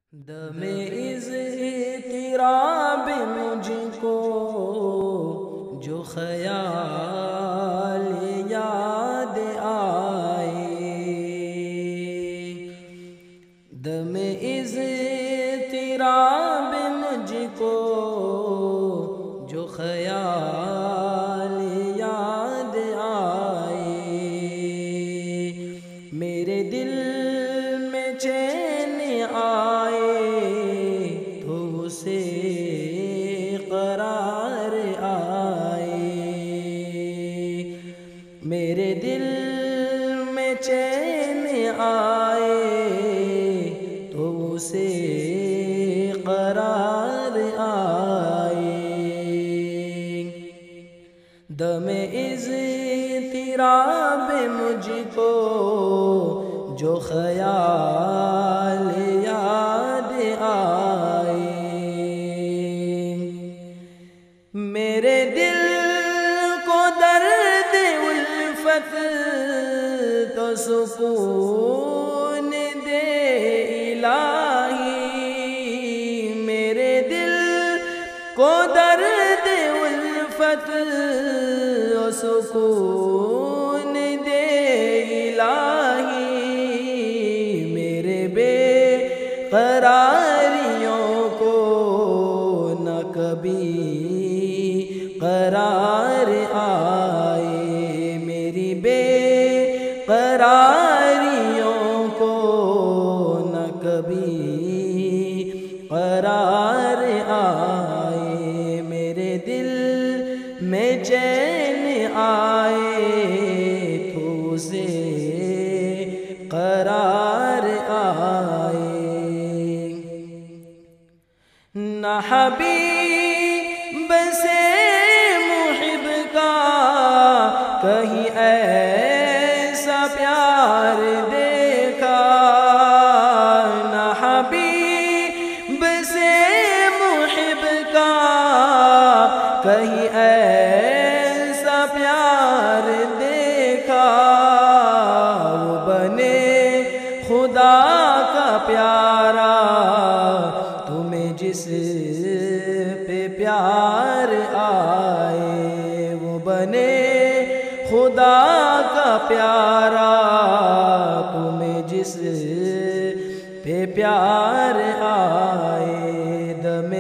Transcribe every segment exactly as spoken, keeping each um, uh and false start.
دم اضطراب مجھ کو جو خیال یاد آئے، دم اضطراب مجھ کو جو خیال یاد آئے، میرے دل میں چین آئے تو اسے قرار آئے، میرے دل میں چین آئے تو اسے قرار آئے، دم اضطراب مجھ کو جو خیال یاد آئے، میرے دل کو درد الفت تو سکون دے الہی، میرے دل کو درد الفت و سکون دے الہی، قراریوں کو نہ کبھی قرار آئے، میری بے قراریوں کو نہ کبھی قرار آئے، میرے دل میں چین آئے تو اسے قرار آئے، نہ حبیب سے محب کا کہیں ایسا پیار دیکھا، نہ حبیب سے محب کا کہیں ایسا پیار دیکھا، وہ بنے خدا کا پیارا تمہیں جس پہ پیار آئے، وہ بنے خدا کا پیارا تمہیں جس پہ پیار آئے، دم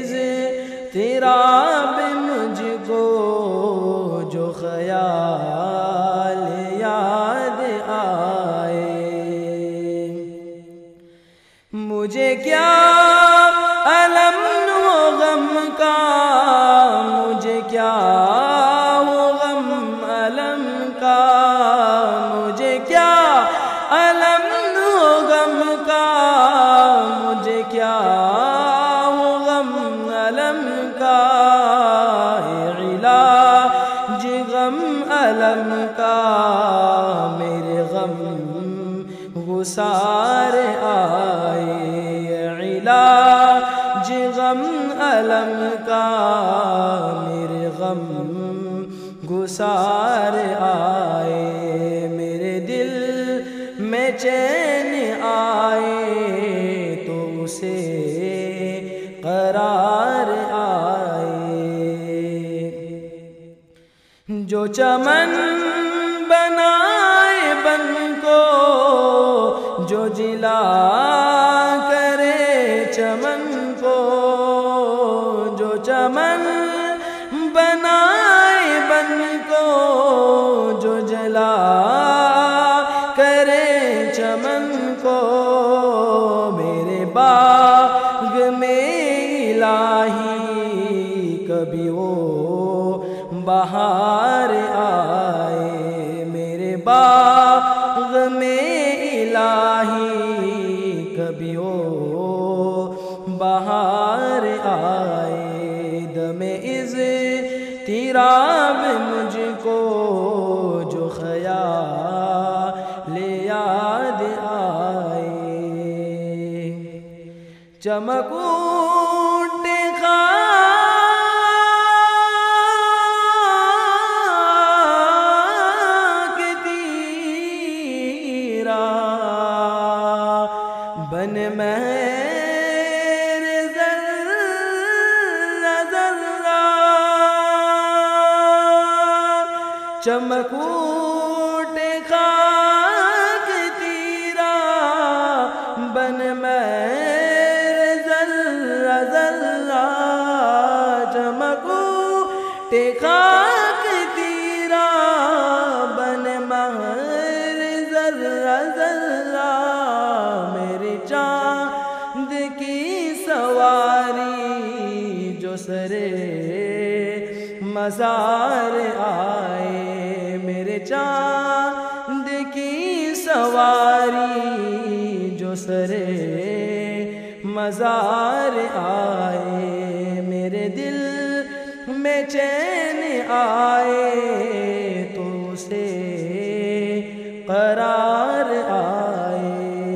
اضطراب مجھ کو جو خیال یاد آئے، مجھے کیا علم ہو غم کا، مجھے کیا ہو غم علم کا، مجھے کیا علم ہو غم کا، مجھے کیا ہو غم علم کا، علاج غم علم کا میرے غم گسار آئے، علاج غم علم کا میرے غم گسار آئے، میرے دل میں چین آئے تو اسے قرار آئے، جو چمن بنائے بن کو جو جلا کرے چمن کو، جو چمن بنائے بن کو جو جلا کرے چمن کو، میرے باغ میں الہی کبھی وہ بہار آئے، میرے باغ میں الہی کبھی وہ بہار آئے، دم اضطراب مجھ کو جو خیال یاد آئے، چمک اٹھے خاک تیرا بن میں چمکوٹ خاک تیرا بن میرے ذرہ ذرہ، چمکوٹ خاک تیرا بن میرے ذرہ ذرہ، میرے چاند کی سواری جو سرے مزار آئے، میرے چاند کی سواری جو سرے مزار آئے، میرے دل میں چین آئے تو اسے قرار آئے،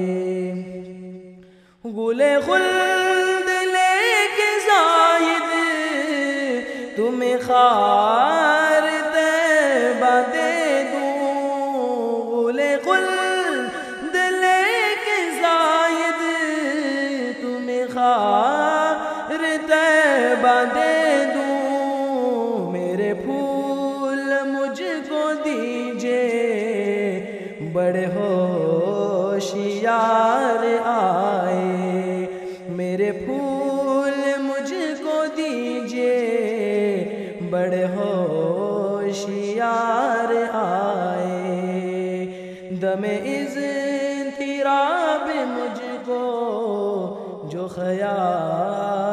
گلے خلد لے کے زاہد تمہیں خار طیبہ دے دوں، گلے خلد لے کے زاہد تمہیں خار طیبہ دے دوں، میرے پھول مجھ کو دیجئے بڑے ہوشیار آئے، میرے پھول مجھ کو دیجئے بڑے ہوشیار آئے، دم اضطراب مجھ کو جو خیال